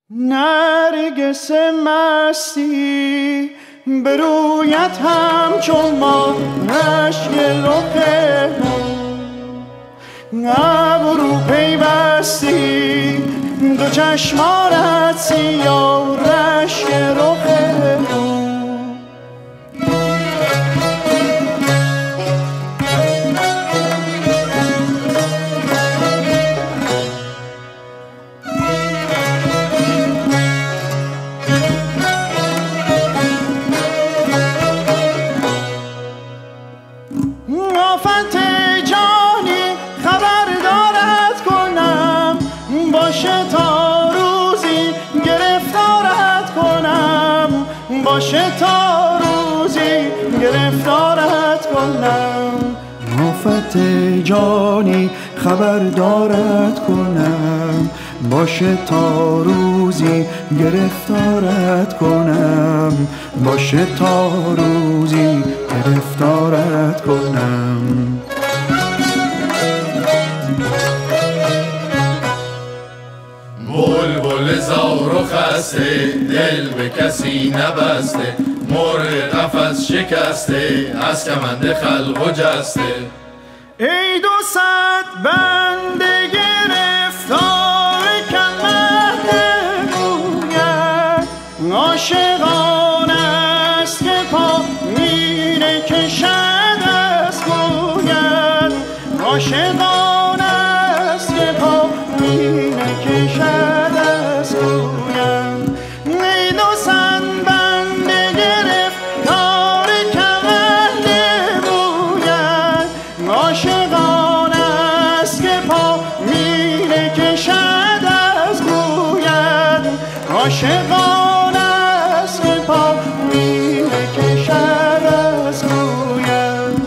نرگس مستی برویت همچون ما رشک رخه ابرو پیوستی دو چشمانت سیاه رشک رخه آفت جانی خبر دارد کنم باشه تا روزی گرفتارت کنم باشه تا روزی گرفتارت کنم آفت جانی خبر دارد کنم باشه تا روزی گرفتارت کنم باشه تا روزی گرفتارت کنم بلبل زار و خسته دل به کسی نبسته مرغ قفس شکسته از کمند خلق و جسته ای 200 بنده گرفتار کمند گوید عاشقان است که پا میره کشد از گوید عاشقان است که پا میره کشد از گوید ای 200 بنده گرفتار کمند گوید عاشقان است که پا میره کشد از گوید عاشقان است که پا میره کشد از گوید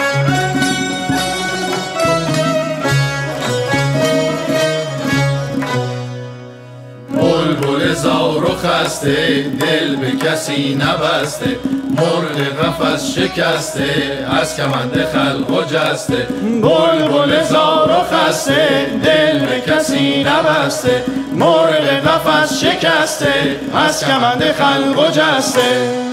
بلبل زار و خسته دل به کسی نبسته مرغ قفس شکسته از کمند خلق و جسته بلبل زار و خسته دل به کسی نبسته مرغ قفس شکسته از کمند خلق و جسته